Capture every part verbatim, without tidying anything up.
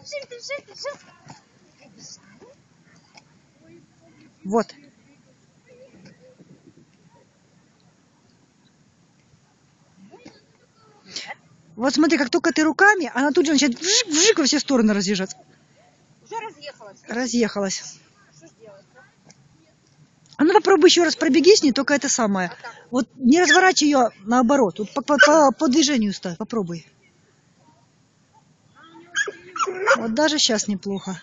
бежим, бежим, бежим. Вот. Вот смотри, как только ты руками, она тут же начинает вжик-вжик во все стороны разъезжаться. Уже разъехалась. Разъехалась. Что сделать? А ну попробуй еще раз пробеги с ней, только это самое. А вот не разворачивай ее наоборот. Вот по, по, по, по движению ставь, попробуй. Вот даже сейчас неплохо.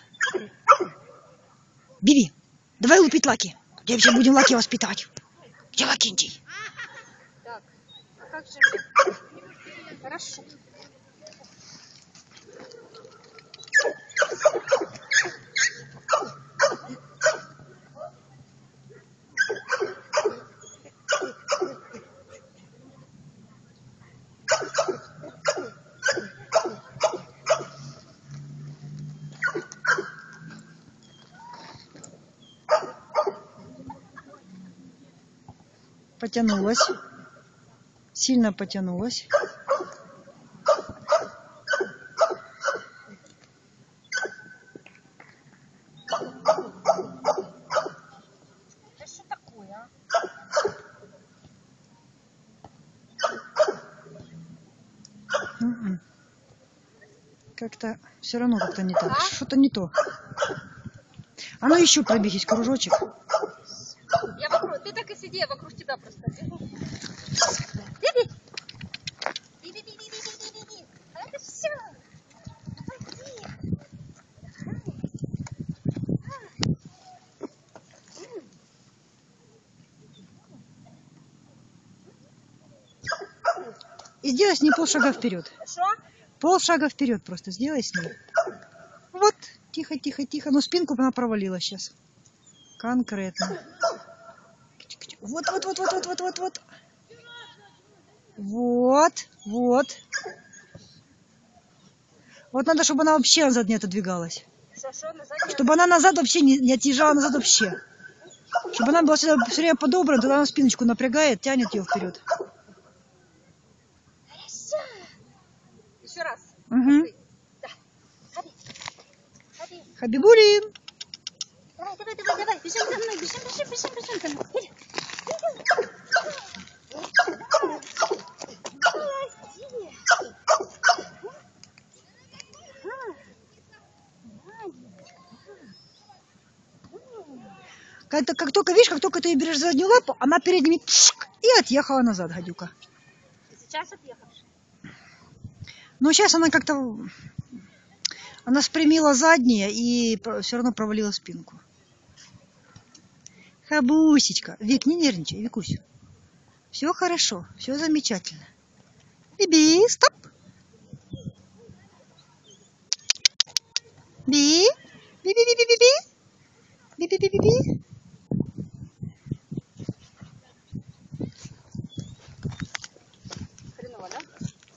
Биби, давай лупить Лаки. Где вообще будем Лаки воспитывать? Где Лакинтий? Так, а как же мне? Хорошо. Потянулась. Сильно потянулась. Да что такое, а? М-м. Как-то все равно как-то не так. А? Что-то не то. А ну еще пробегись, кружочек. Я вокруг, ты так и сиди, я вокруг тебя просто бегу. Биби! Биби, биби, биби, биби, биби. Это все. И сделай с ней полшага вперед. Что? Полшага вперед просто сделай с ней. Вот, тихо, тихо, тихо. Но спинку она провалила сейчас. Конкретно. Вот, вот, вот, вот, вот, вот, вот, вот. Вот, вот. Вот надо, чтобы она вообще назад не отодвигалась. Что, что, назад? Чтобы она назад вообще не, не отъезжала назад вообще. Чтобы она была всегда все время подобрана, тогда она спиночку напрягает, тянет ее вперед. Еще раз. Угу. Да. Хаби. Хаби. Хабибулин. Давай, давай, давай, давай. Бежим за мной, бежим, бежим, бежим, бежим за мной. Иди. Как, как только, видишь, как только ты ее берешь за заднюю лапу, она передними пшик, и отъехала назад, гадюка. Сейчас отъехавши. Но сейчас она как-то... Она спрямила задние и все равно провалила спинку. Хабусечка. Вик, не нервничай, Викусь. Все хорошо, все замечательно. Биби, стоп. Би. Би-би-би-би-би-би. Би-би-би-би-би. Хреново, да?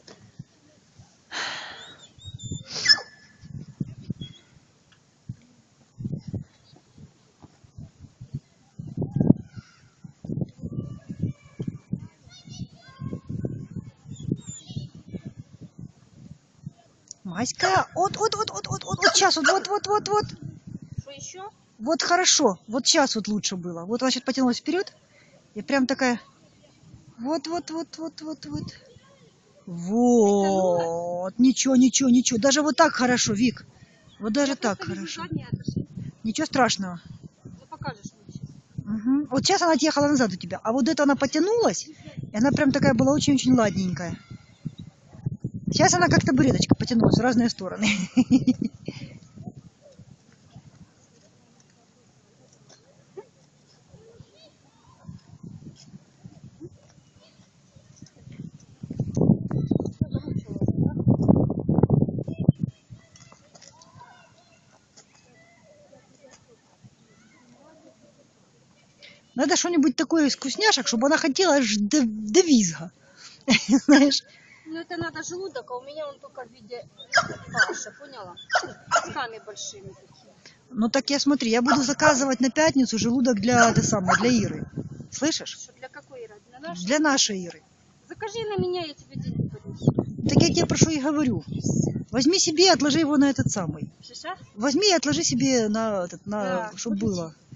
Маська, вот, вот, вот, вот, вот, вот, вот сейчас, вот, вот, вот, вот, вот. Что еще? Вот хорошо, вот сейчас вот лучше было. Вот она сейчас потянулась вперед, и прям такая, вот, вот, вот, вот, вот, вот. Вот, ничего, ничего, ничего. Даже вот так хорошо, Вик. Вот даже Я так просто вижу хорошо. задние отошли. Ничего страшного. Ну покажешь мне сейчас. Угу. Вот сейчас она отъехала назад у тебя, а вот это она потянулась, и она прям такая была очень-очень ладненькая. Сейчас она как табуреточка потянулась в разные стороны. Надо что-нибудь такое из вкусняшек, чтобы она хотела аж до, до визга. Знаешь? Ну это надо желудок, а у меня он только в виде каши, поняла? Кусками большими такими. Ну так я смотри, я буду заказывать на пятницу желудок для, это самое, для Иры. Слышишь? Что, для какой Иры? Для нашей? Для нашей Иры. Закажи на меня, я тебе денег поднесу. Так я тебе прошу и говорю. Возьми себе и отложи его на этот самый. Шиша? Возьми и отложи себе на этот, на, Да, чтобы вот было.